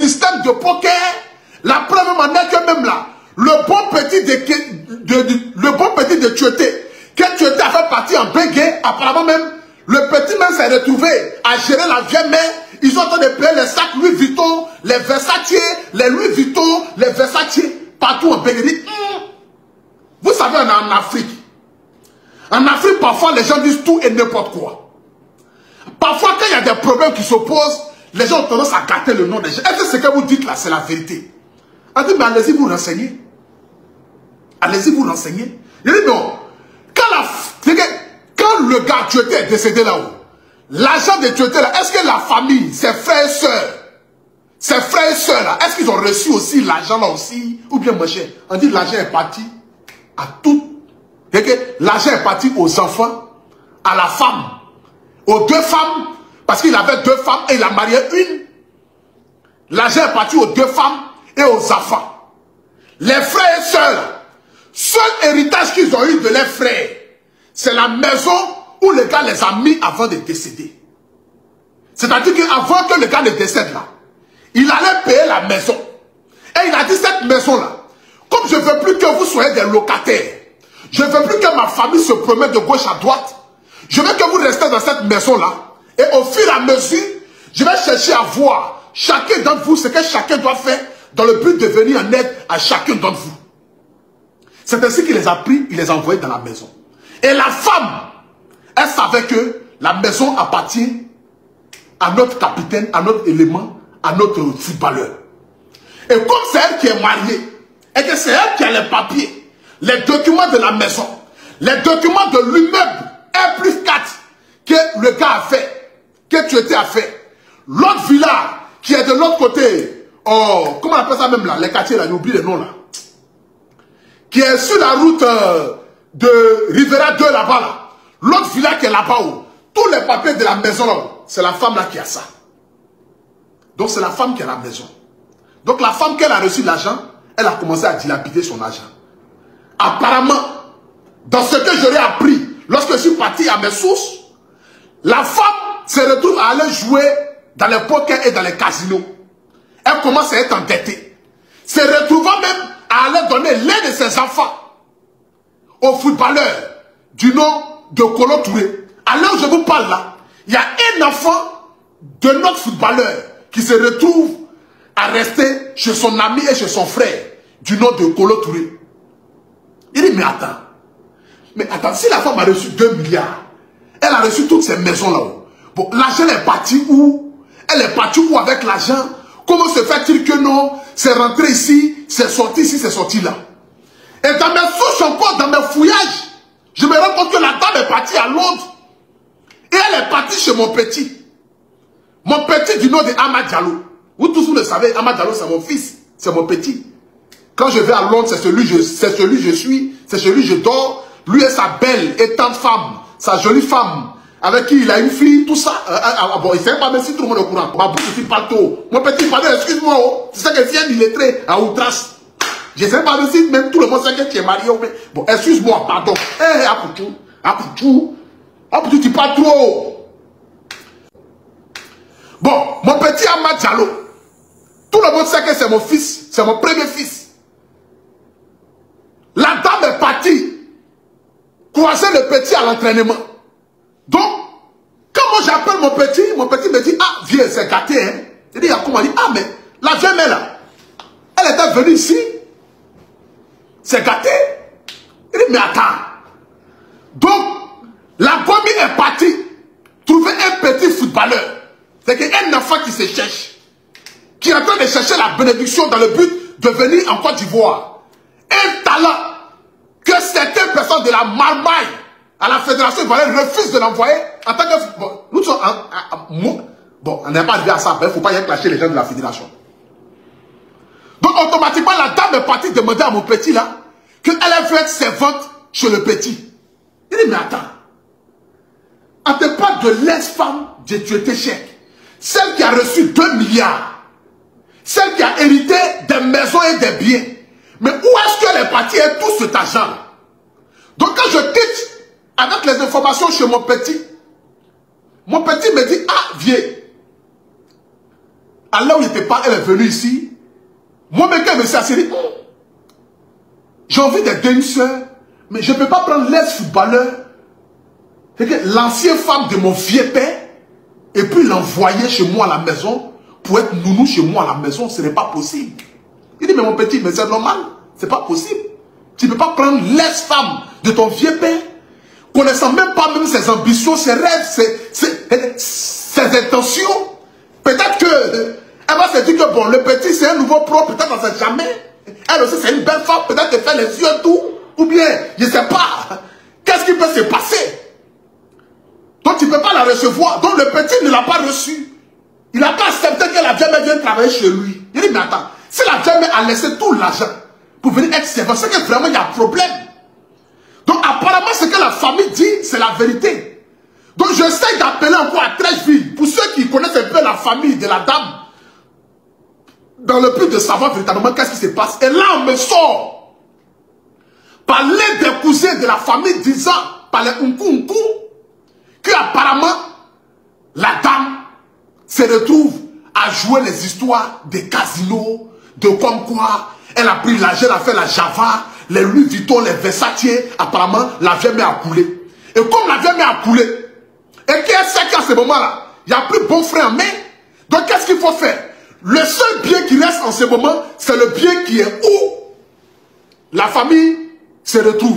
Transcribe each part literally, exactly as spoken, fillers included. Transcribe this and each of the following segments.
système de poker, la preuve manière que même là, le bon petit de, de, de, le bon petit de Tioté, que Tioté a fait partie en bégué, apparemment même, le petit même s'est retrouvé à gérer la vieille mère. Ils sont en train de payer les sacs Louis Vuitton, les Versace, les Louis Vuitton, les Versace, partout en bégué. Hum. Vous savez, on est en Afrique. En Afrique, parfois, les gens disent tout et n'importe quoi. Parfois, quand il y a des problèmes qui s'opposent, les gens ont tendance à gâter le nom des gens. Est-ce que ce que vous dites là, c'est la vérité? On dit, mais allez-y vous renseigner. Allez-y vous renseigner. Il dit non. Quand, la, quand le gars Tioté est décédé là-haut, l'argent de Tioté là, est-ce que la famille, ses frères et sœurs, ses frères et sœurs là, est-ce qu'ils ont reçu aussi l'argent là aussi? Ou bien mon cher, on dit l'argent est parti à tout. L'argent est parti aux enfants, à la femme, aux deux femmes, parce qu'il avait deux femmes et il a marié une. L'argent est parti aux deux femmes et aux enfants. Les frères et sœurs, seul héritage qu'ils ont eu de leurs frères, c'est la maison où le gars les a mis avant de décéder. C'est-à-dire qu'avant que le gars ne décède là, il allait payer la maison. Et il a dit, cette maison-là, comme je ne veux plus que vous soyez des locataires, je ne veux plus que ma famille se promène de gauche à droite, je veux que vous restez dans cette maison-là, et au fur et à mesure, je vais chercher à voir chacun d'entre vous ce que chacun doit faire dans le but de venir en aide à chacun d'entre vous. C'est ainsi qu'il les a pris, il les a envoyés dans la maison. Et la femme, elle savait que la maison appartient à notre capitaine, à notre élément, à notre footballeur. Et comme c'est elle qui est mariée, et que c'est elle qui a les papiers, les documents de la maison, les documents de l'immeuble un plus quatre que le gars a fait, que tu étais à fait, l'autre villa qui est de l'autre côté, oh, comment on appelle ça même là, les quartiers là, j'ai oublié le nom là, qui est sur la route euh, de Rivera deux là-bas là, l'autre villa qui est là-bas où, tous les papiers de la maison là, c'est la femme là qui a ça. Donc c'est la femme qui a la maison. Donc la femme qu'elle a reçu l'argent, elle a commencé à dilapider son argent. Apparemment, dans ce que j'aurais appris, lorsque je suis parti à mes sources, la femme se retrouve à aller jouer dans les pokers et dans les casinos. Elle commence à être endettée. Se retrouvant même à aller donner l'un de ses enfants au footballeur du nom de Kolo Touré. À l'heure où je vous parle là, il y a un enfant de notre footballeur qui se retrouve à rester chez son ami et chez son frère du nom de Kolo Touré. Il dit, mais attends, mais attends, si la femme a reçu deux milliards, elle a reçu toutes ces maisons là-haut. Bon, l'argent est parti où? Elle est partie où avec l'argent? Comment se fait-il que non? C'est rentré ici, c'est sorti ici, c'est sorti là. Et dans mes souches encore, dans mes fouillages, je me rends compte que la dame est partie à Londres. Et elle est partie chez mon petit. Mon petit du nom de Amad Diallo. Vous tous vous le savez, Amad Diallo c'est mon fils, c'est mon petit. Quand je vais à Londres, c'est celui, celui je suis, c'est celui je dors. Lui et sa belle et tante femme, sa jolie femme, avec qui il a une fille, tout ça. Euh, euh, bon, il ne sait pas même si tout le monde est au courant. Ma bouche, je suis partout. Mon petit frère, excuse-moi, oh, c'est ça que vient d'illettré à outrance. Je ne sais pas même si même tout le monde sait que tu es marié. Mais... Bon, excuse-moi, pardon. Eh, hey, Apoutou, Apoutou, Apoutou, tu parles trop. Bon, mon petit Amad Diallo, tout le monde sait que c'est mon fils, c'est mon premier fils. La dame est partie croiser le petit à l'entraînement. Donc, quand moi j'appelle mon petit, mon petit me dit, ah, viens, c'est gâté, hein. Il dit, comment il dit, ah, mais la vieille mère là, elle était venue ici, c'est gâté. Il dit, mais attends. Donc, la gomme est partie trouver un petit footballeur. C'est qu'un enfant qui se cherche, qui est en train de chercher la bénédiction dans le but de venir en Côte d'Ivoire. Un talent que certaines personnes de la marmaille à la fédération ivoirienne refusent de l'envoyer en tant que... Bon, nous sommes... En, en, en, bon, on n'est pas arrivé à ça, il ne faut pas y clasher les gens de la fédération. Donc, automatiquement, la dame est partie demander à mon petit là qu'elle veut être servante chez le petit. Il dit, mais attends. On te parle de l'ex-femme de Tioté Chèque. Celle qui a reçu deux milliards. Celle qui a hérité des maisons et des biens. Mais où est-ce qu'elle est partie et tout cet argent? Donc quand je quitte avec les informations chez mon petit, mon petit me dit, ah, viens. à là où il n'était pas, elle est venue ici. Moi-même, quand elle me s'est assise, j'ai envie d'aider une soeur, mais je ne peux pas prendre l'ex-footballeur, l'ancienne femme de mon vieux père, et puis l'envoyer chez moi à la maison, pour être nounou chez moi à la maison, ce n'est pas possible. Il dit, mais mon petit, mais c'est normal, c'est pas possible. Tu ne peux pas prendre l'ex-femme de ton vieux père, connaissant même pas même ses ambitions, ses rêves, ses, ses, ses intentions. Peut-être que elle va se dire que bon, le petit c'est un nouveau pro, peut-être on ne sait jamais. Elle aussi c'est une belle femme, peut-être qu'elle fait les yeux tout. Ou bien, je ne sais pas. Qu'est-ce qui peut se passer? Donc tu ne peux pas la recevoir. Donc le petit ne l'a pas reçu. Il n'a pas accepté que la vieille mère vienne travailler chez lui. Il dit, mais attends, si la vieille mère a laissé tout l'argent pour venir être servante, c'est que vraiment il y a un problème. Donc apparemment ce que la famille dit, c'est la vérité. Donc j'essaie d'appeler encore à Trècheville, pour ceux qui connaissent un peu la famille de la dame, dans le but de savoir véritablement qu'est-ce qui se passe. Et là on me sort, par l'un des cousins de la famille disant, par les unku unku, qu'apparemment la dame se retrouve à jouer les histoires des casinos, de comme quoi elle a pris l'argent, elle a fait la Java, les Louis Vuitton, les Versace, apparemment la vieille mère a coulé. Et comme la vieille mère a coulé, et qu'elle sait qu'à ce moment-là, il n'y a plus bon frère en main, donc qu'est-ce qu'il faut faire? Le seul bien qui reste en ce moment, c'est le bien qui est où la famille se retrouve.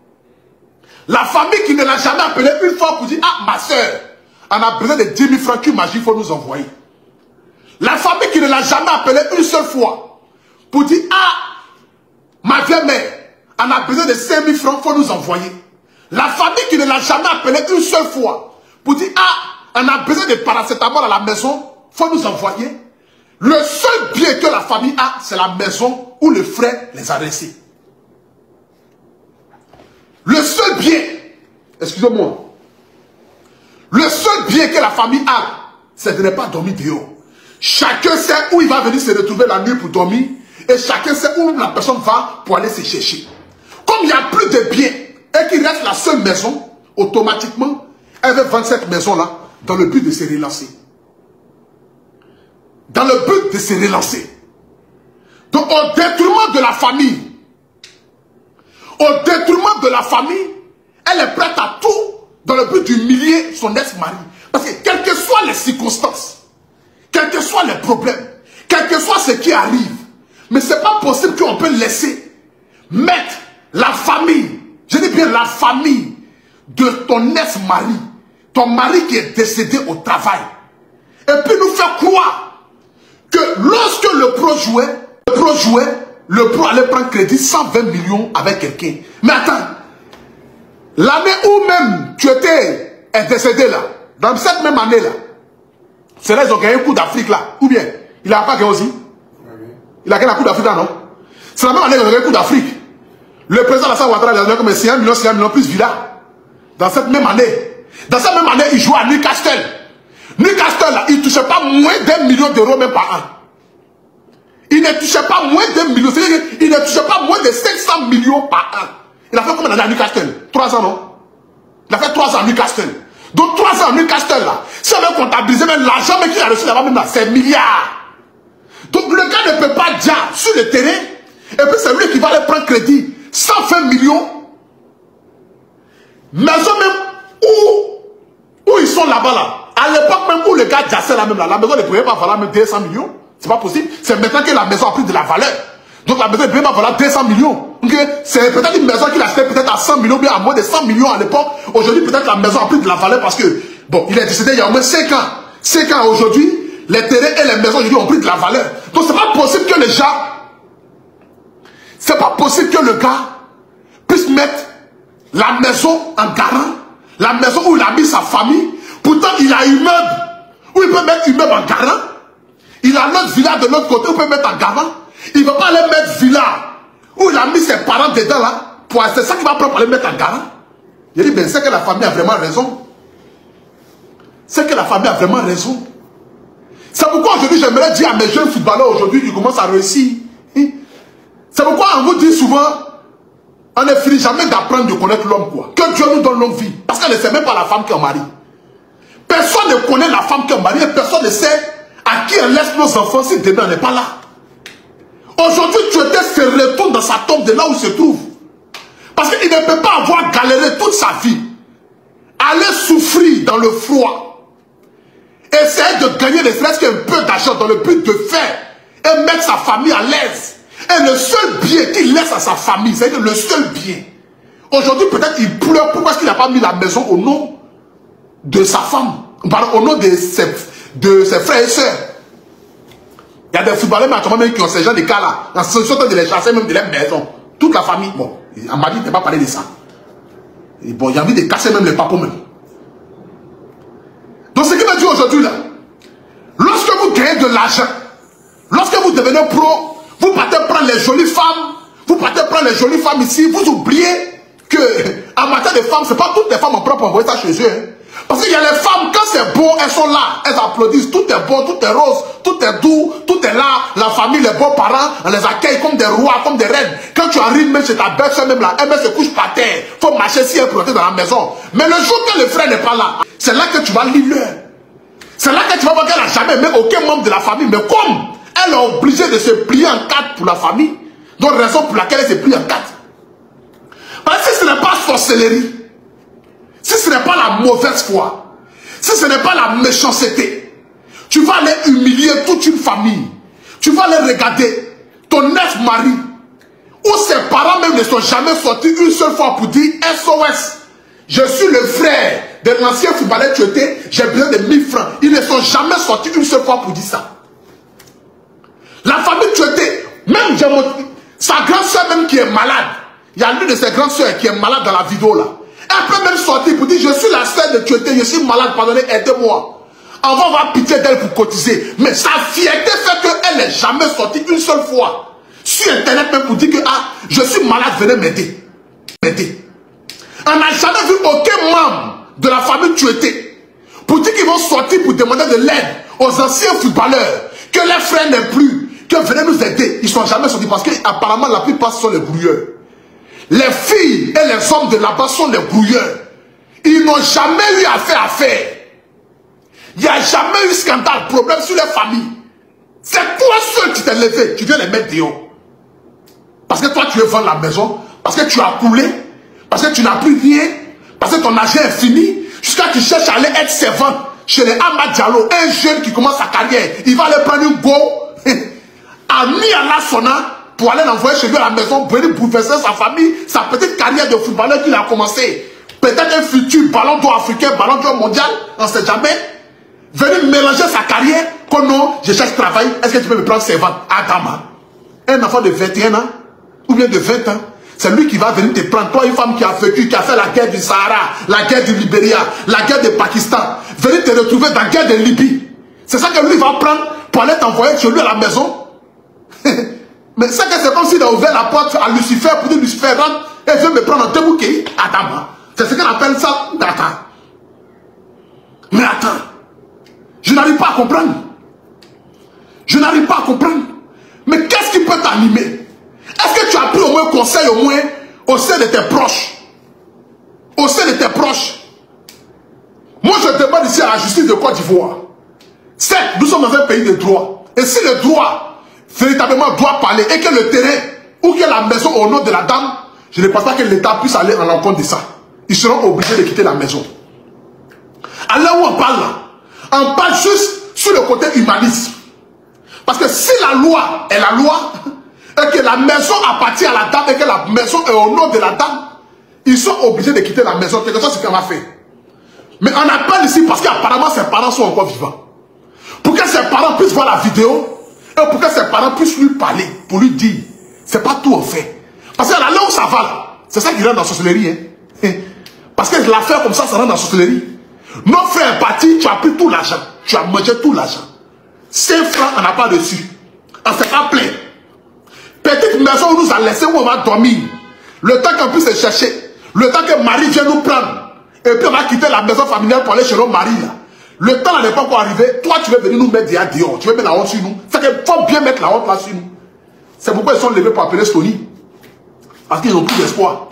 La famille qui ne l'a jamais appelé une fois pour dire, ah ma soeur, on a besoin de dix mille francs que magie, il faut nous envoyer. La famille qui ne l'a jamais appelé une seule fois pour dire, ah, ma vieille mère, on a besoin de cinq mille francs, il faut nous envoyer. La famille qui ne l'a jamais appelé une seule fois pour dire, ah, on a besoin de paracétamol à la maison, il faut nous envoyer. Le seul bien que la famille a, c'est la maison où le frère les a laissés. Le seul bien, excusez-moi, le seul bien que la famille a, c'est de ne pas dormir dehors. Chacun sait où il va venir se retrouver la nuit pour dormir, et chacun sait où la personne va pour aller se chercher. Comme il n'y a plus de biens, et qu'il reste la seule maison, automatiquement, elle veut vendre cette maison-là, dans le but de se relancer. Dans le but de se relancer. Donc au détriment de la famille, au détriment de la famille, elle est prête à tout dans le but d'humilier son ex-mari. Parce que quelles que soient les circonstances, quels que soient les problèmes, quel que soit ce qui arrive, mais ce n'est pas possible qu'on peut laisser mettre la famille, je dis bien la famille de ton ex-mari, ton mari qui est décédé au travail, et puis nous faire croire que lorsque le pro jouait, le pro jouait, le pro allait prendre crédit cent vingt millions avec quelqu'un. Mais attends, l'année où même tu étais décédé là, dans cette même année là, c'est là qu'ils ont gagné un coup d'Afrique là, ou bien il n'a pas gagné aussi? Il a gagné un coup d'Afrique là, non? C'est la même année qu'ils ont gagné un coup d'Afrique. Le président Alassane Ouattara il a gagné comme cinq millions, cinq millions plus Villa. Dans cette même année. Dans cette même année, il jouait à Newcastle. Newcastle là, il ne touchait pas moins d'un million d'euros même par an. Il ne touchait pas moins d'un million. C'est-à-dire qu'il ne touchait pas moins de cinq cents millions par an. Il a fait combien d'années à Newcastle? Trois ans, non? Il a fait trois ans à Newcastle. Donc trois ans à Newcastle là, si on veut comptabiliser même l'argent qu'il a reçu là-bas même là, c'est milliards. Donc le gars ne peut pas dire sur le terrain, et puis c'est lui qui va aller prendre crédit cent vingt millions. Maison même où, où ils sont là-bas là. À l'époque même où le gars jassait là même là, la maison ne pouvait pas valoir même deux cents millions. C'est pas possible. C'est maintenant que la maison a pris de la valeur. Donc la maison ne pouvait pas valoir deux cents millions. Okay? C'est peut-être une maison qu'il achetait peut-être à cent millions, bien à moins de cent millions à l'époque. Aujourd'hui, peut-être la maison a pris de la valeur parce que, bon, il est décédé il y a au moins cinq ans. cinq ans aujourd'hui, les terrains et les maisons aujourd'hui ont pris de la valeur. Donc c'est pas possible que les gens, c'est pas possible que le gars puisse mettre la maison en garant, la maison où il a mis sa famille. Pourtant, il a un immeuble où il peut mettre immeuble en garant. Il a l'autre villa de l'autre côté où il peut mettre en garant. Il ne veut pas aller mettre villa où il a mis ses parents dedans là. C'est ça qu'il va prendre pour aller mettre en garant. Il dit, ben c'est que la famille a vraiment raison. C'est que la famille a vraiment raison. C'est pourquoi aujourd'hui j'aimerais dire à mes jeunes footballeurs aujourd'hui qui commencent à réussir. C'est pourquoi on vous dit souvent, on ne finit jamais d'apprendre de connaître l'homme quoi. Que Dieu nous donne longue vie. Parce qu'elle ne sait même pas la femme qui est mariée. Personne ne connaît la femme qui est mariée, personne ne sait À qui on laisse nos enfants si demain n'est pas là? Aujourd'hui, Tchoueté se retourne dans sa tombe de là où il se trouve. Parce qu'il ne peut pas avoir galéré toute sa vie. Aller souffrir dans le froid. Essayer de gagner ne serait-ce qu'un peu d'argent dans le but de faire et mettre sa famille à l'aise. Et le seul bien qu'il laisse à sa famille, c'est le seul bien. Aujourd'hui, peut-être il pleure. Pourquoi est-ce qu'il n'a pas mis la maison au nom de sa femme? Pardon, au nom de ses, de ses frères et sœurs. Il y a des footballeurs même qui ont ces gens de cas là. En sortant de les chasser même de leur maison. Toute la famille. Bon, on m'a dit de ne pas parler de ça. Et bon, il y a envie de casser même les papos même. Donc ce qui me dit aujourd'hui là, lorsque vous gagnez de l'argent, lorsque vous devenez pro, vous partez prendre les jolies femmes, vous partez prendre les jolies femmes ici, vous oubliez que en matière de femmes, c'est pas toutes les femmes en propre envoyer ça chez eux. Hein. Parce qu'il y a les femmes, quand c'est beau, elles sont là, elles applaudissent, tout est beau, tout est rose, tout est doux, tout est là, la famille, les beaux-parents, on les accueille comme des rois, comme des reines. Quand tu arrives même chez ta belle-soeur, même là, elle se couche par terre, faut marcher si elle est protégée dans la maison. Mais le jour que le frère n'est pas là, c'est là que tu vas lire l'heure. C'est là que tu vas voir qu'elle n'a jamais même aucun membre de la famille, mais comme elle est obligée de se plier en quatre pour la famille, donc raison pour laquelle elle se plie en quatre. Parce que si ce n'est pas sorcellerie, si ce n'est pas la mauvaise foi, si ce n'est pas la méchanceté, tu vas aller humilier toute une famille. Tu vas aller regarder ton ex-mari, où ses parents même ne sont jamais sortis une seule fois pour dire S O S. Je suis le frère de l'ancien footballeur Tchoueté, j'ai besoin de mille francs. Ils ne sont jamais sortis une seule fois pour dire ça. La famille Tchoueté, même sa grande soeur même qui est malade, il y a l'une de ses grandes soeurs qui est malade dans la vidéo là. Elle peut même sortir pour dire je suis la sœur de Tchoueté, je suis malade, pardonnez, aidez-moi. On va avoir pitié d'elle pour cotiser. Mais sa fierté fait qu'elle n'est jamais sortie une seule fois sur internet même pour dire que ah, je suis malade, venez m'aider. M'aider. On n'a jamais vu aucun membre de la famille Tchoueté pour dire qu'ils vont sortir pour demander de l'aide aux anciens footballeurs, que les frères n'aient plus, que venez nous aider. Ils ne sont jamais sortis parce qu'apparemment la plupart sont les grouilleurs. Les filles et les hommes de là-bas sont les grouilleurs. Ils n'ont jamais eu affaire à faire. Il n'y a jamais eu scandale, problème sur les familles. C'est toi seul qui t'es levé, tu viens les mettre dehors. Parce que toi tu veux vendre la maison, parce que tu as coulé, parce que tu n'as plus rien, parce que ton argent est fini, jusqu'à tu cherches à aller être servant chez les Amad Diallo, un jeune qui commence sa carrière. Il va aller prendre une go, à mis à la sonna, pour aller l'envoyer chez lui à la maison, pour venir bouleverser sa famille, sa petite carrière de footballeur qu'il a commencé. Peut-être un futur ballon d'or africain, ballon d'or mondial, on ne sait jamais. Venir mélanger sa carrière, que non, je cherche travail, est-ce que tu peux me prendre servant? Adama. Un enfant de vingt et un ans, ou bien de vingt ans, c'est lui qui va venir te prendre. Toi, une femme qui a vécu, qui a fait la guerre du Sahara, la guerre du Libéria, la guerre du Pakistan, venir te retrouver dans la guerre de Libye. C'est ça que lui va prendre pour aller t'envoyer chez lui à la maison. Mais c'est que c'est comme s'il a ouvert la porte à Lucifer pour dire Lucifer rentre et veut me prendre en deux bouquets. Adama. C'est ce qu'on appelle ça. Mais attends. Mais attends. Je n'arrive pas à comprendre. Je n'arrive pas à comprendre. Mais qu'est-ce qui peut t'animer? Est-ce que tu as pris au moins conseil au moins au sein de tes proches? Au sein de tes proches. Moi je demande ici à la justice de Côte d'Ivoire. Certes, nous sommes dans un pays de droit. Et si le droit véritablement doit parler et que le terrain ou que la maison au nom de la dame, je ne pense pas que l'État puisse aller en l'encontre de ça. Ils seront obligés de quitter la maison. À là où on parle là, on parle juste sur le côté humanisme. Parce que si la loi est la loi, et que la maison appartient à la dame, et que la maison est au nom de la dame, ils sont obligés de quitter la maison. Quelque chose c'est ce qu'on a fait. Mais on appelle ici parce qu'apparemment ses parents sont encore vivants. Pour que ses parents puissent voir la vidéo, et pour que ses parents puissent lui parler, pour lui dire, c'est pas tout en fait. Parce que là où ça va là, c'est ça qui rentre dans la sorcellerie. Hein? Parce que l'affaire comme ça, ça rentre dans la sorcellerie. Notre frère est parti, tu as pris tout l'argent. Tu as mangé tout l'argent. cinq francs, on n'a pas dessus. On s'est pas plein. Petite maison où nous a laissé, où on va dormir. Le temps qu'on puisse se chercher. Le temps que Marie vienne nous prendre. Et puis on va quitter la maison familiale pour aller chez nos maris là. Le temps n'est pas encore arrivé. Toi, tu veux venir nous mettre dehors. Tu veux mettre la honte sur nous. C'est qu'il faut bien mettre la honte là sur nous. C'est pourquoi ils sont levés pour appeler Stony. Parce qu'ils n'ont plus d'espoir.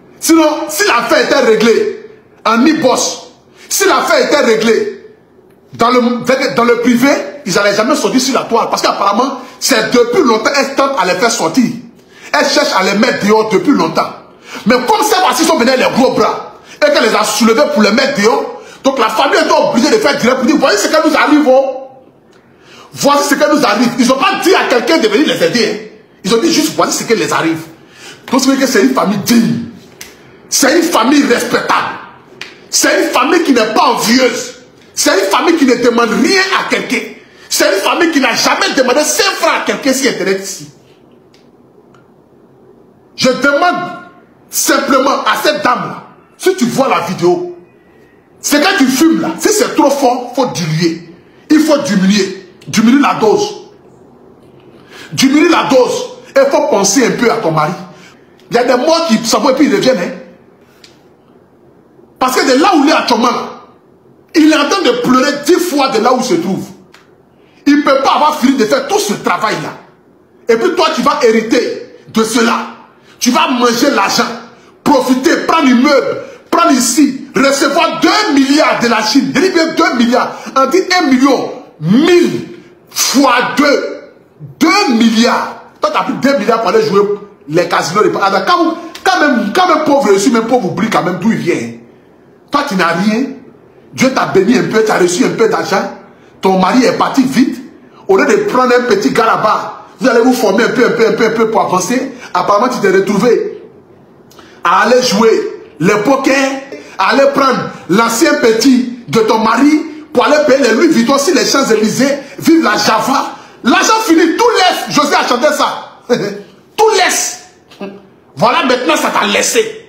Sinon, si l'affaire était réglée en e-boss, si l'affaire était réglée dans le, dans le privé, ils n'allaient jamais sortir sur la toile. Parce qu'apparemment, c'est depuis longtemps, elles tentent à les faire sortir. Elles cherchent à les mettre dehors depuis longtemps. Mais comme ces voici sont venus les gros bras, et qu'elle les a soulevés pour les mettre dehors, donc la famille était obligée de faire direct pour dire, voyez ce qui nous arrive, oh. Voici ce qui nous arrive. Ils n'ont pas dit à quelqu'un de venir les aider. Hein. Ils ont dit juste, voici ce qui les arrive. Donc c'est que c'est une famille digne. C'est une famille respectable. C'est une famille qui n'est pas envieuse. C'est une famille qui ne demande rien à quelqu'un. C'est une famille qui n'a jamais demandé cinq francs à quelqu'un si elle est ici. Je demande simplement à cette dame-là, si tu vois la vidéo, c'est quand tu fumes là, si c'est trop fort, il faut diluer. Il faut diminuer. Diminuer la dose. Diminuer la dose. Et il faut penser un peu à ton mari. Il y a des morts qui s'en vont et puis ils reviennent. Hein? Parce que de là où il est actuellement, il est en train de pleurer dix fois de là où il se trouve. Il ne peut pas avoir fini de faire tout ce travail-là. Et puis toi, tu vas hériter de cela. Tu vas manger l'argent, profiter, prendre un meuble, prendre ici, recevoir deux milliards de la Chine. Je dis bien deux milliards. On dit un million, mille fois deux. deux milliards. Toi, tu as pris deux milliards pour aller jouer les casinos. Quand, quand, même, quand même pauvre reçu, même pauvre oublie quand même d'où il vient. Toi, tu n'as rien. Dieu t'a béni un peu, tu as reçu un peu d'argent. Ton mari est parti vite. Au lieu de prendre un petit gars là-bas, vous allez vous former un peu, un peu, un peu, un peu pour avancer. Apparemment, tu t'es retrouvé à aller jouer le poker, à aller prendre l'ancien petit de ton mari pour aller payer les Louis Vuitton sur les Champs-Élysées, vivre la Java. L'argent fini, tout laisse. José a chanté ça. Tout laisse. Voilà, maintenant, ça t'a laissé.